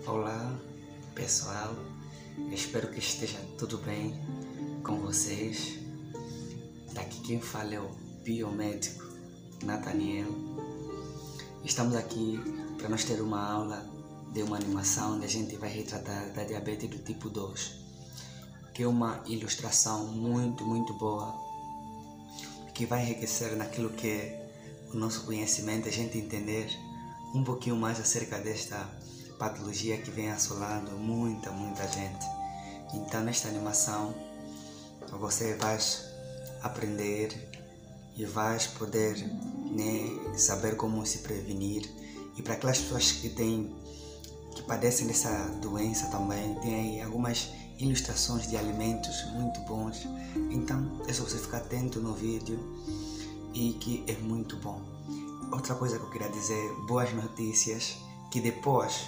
Olá pessoal, espero que esteja tudo bem com vocês. Daqui quem fala é o biomédico Nathaniel. Estamos aqui para nós ter uma aula de uma animação onde a gente vai retratar da diabetes do tipo 2, que é uma ilustração muito boa, que vai enriquecer naquilo que é o nosso conhecimento, a gente entender um pouquinho mais acerca desta patologia que vem assolando muita gente. Então nesta animação você vai aprender e vai poder saber como se prevenir. E para aquelas pessoas que padecem dessa doença também, tem aí algumas ilustrações de alimentos muito bons. Então é só você ficar atento no vídeo e que é muito bom. Outra coisa que eu queria dizer, boas notícias, que depois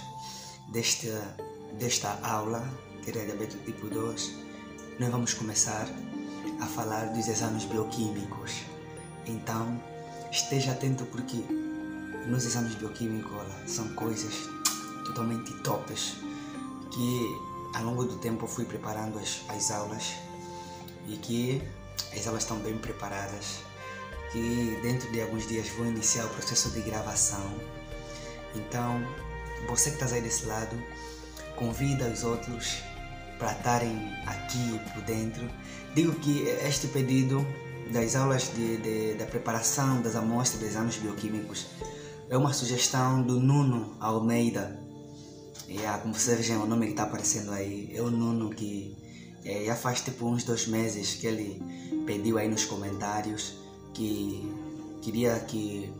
desta aula, que é diabetes do tipo 2, nós vamos começar a falar dos exames bioquímicos. Então, esteja atento porque nos exames bioquímicos são coisas totalmente tops, que ao longo do tempo eu fui preparando as aulas e que as aulas estão bem preparadas, que dentro de alguns dias vou iniciar o processo de gravação. Então, você que está aí desse lado, convida os outros para estarem aqui por dentro. Digo que este pedido das aulas da preparação das amostras dos exames bioquímicos é uma sugestão do Nuno Almeida. Como vocês vejam, o nome que está aparecendo aí é o Nuno, que já faz tipo uns 2 meses que ele pediu aí nos comentários que queria que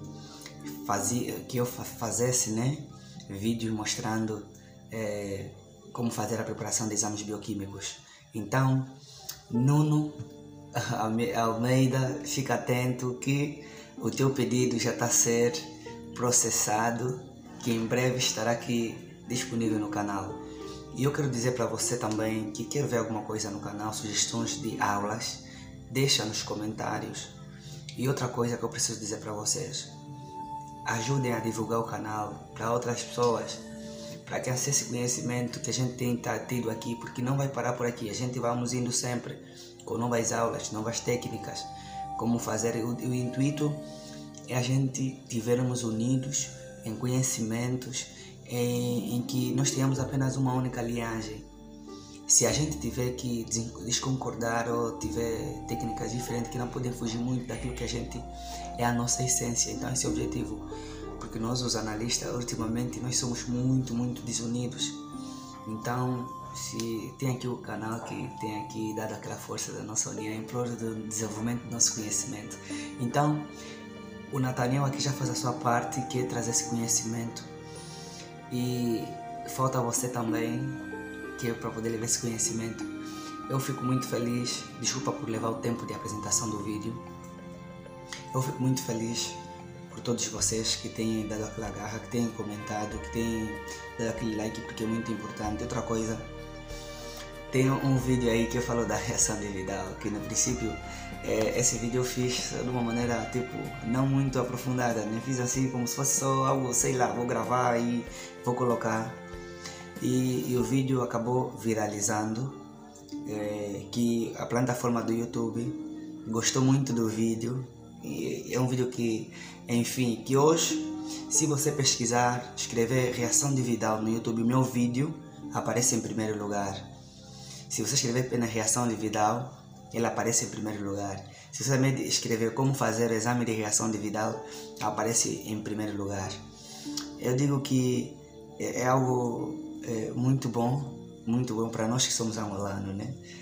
eu fizesse vídeos mostrando como fazer a preparação de exames bioquímicos. Então, Nuno Almeida, fica atento que o teu pedido já está a ser processado, que em breve estará aqui disponível no canal. E eu quero dizer para você também que quer ver alguma coisa no canal, sugestões de aulas, deixa nos comentários. E outra coisa que eu preciso dizer para vocês, ajudem a divulgar o canal para outras pessoas, para que acesse conhecimento que a gente tem tido aqui, porque não vai parar por aqui. A gente vamos indo sempre com novas aulas, novas técnicas, como fazer. O intuito é a gente estivermos unidos em conhecimentos, em que nós tenhamos apenas uma única linhagem. Se a gente tiver que desconcordar ou tiver técnicas diferentes que não podem fugir muito daquilo que a gente é a nossa essência, então esse é o objetivo, porque nós os analistas ultimamente nós somos muito desunidos. Então se tem aqui o canal que tem aqui dado aquela força da nossa união em prol do desenvolvimento do nosso conhecimento. Então o Nathaniel aqui já faz a sua parte, que é trazer esse conhecimento, e falta você também, que é para poder levar esse conhecimento. Eu fico muito feliz, desculpa por levar o tempo de apresentação do vídeo. Eu fico muito feliz por todos vocês que têm dado aquela garra, que têm comentado, que têm dado aquele like, porque é muito importante. Outra coisa, tem um vídeo aí que eu falo da reação de Vidal, que no princípio esse vídeo eu fiz de uma maneira tipo não muito aprofundada, fiz assim como se fosse só algo, sei lá, vou gravar e vou colocar. E o vídeo acabou viralizando, que a plataforma do YouTube gostou muito do vídeo. E é um vídeo que, enfim, que hoje, se você pesquisar, escrever reação de Vidal no YouTube, meu vídeo aparece em primeiro lugar. Se você escrever apenas reação de Vidal, ele aparece em primeiro lugar. Se você também escrever como fazer o exame de reação de Vidal, aparece em primeiro lugar. Eu digo que é algo muito bom para nós que somos angolanos,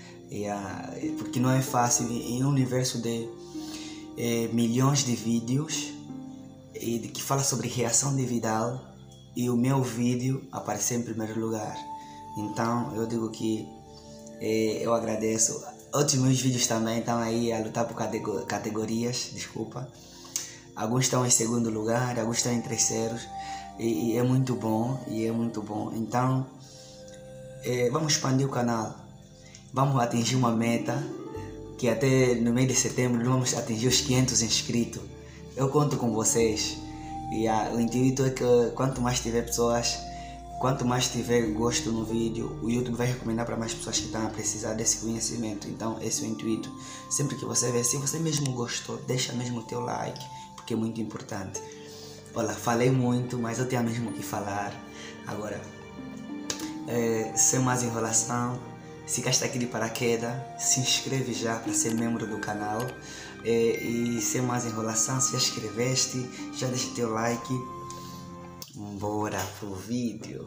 porque não é fácil em um universo de milhões de vídeos que fala sobre reação de Vidal e o meu vídeo aparecer em primeiro lugar. Então eu digo que eu agradeço. Outros meus vídeos também estão aí a lutar por categorias, desculpa. Alguns estão em segundo lugar, alguns estão em terceiros. E é muito bom, Então, vamos expandir o canal. Vamos atingir uma meta, que até no mês de setembro vamos atingir os 500 inscritos. Eu conto com vocês. E o intuito é que quanto mais tiver pessoas Quanto mais tiver gosto no vídeo, o YouTube vai recomendar para mais pessoas que estão a precisar desse conhecimento. Então esse é o intuito. Sempre que você ver, se você mesmo gostou, deixa mesmo o teu like, porque é muito importante. Olha, falei muito, mas eu tenho mesmo que falar. Agora, sem mais enrolação, se está aqui de paraquedas, se inscreve já para ser membro do canal. E sem mais enrolação, se já inscreveste, já deixa teu like. Bora pro vídeo.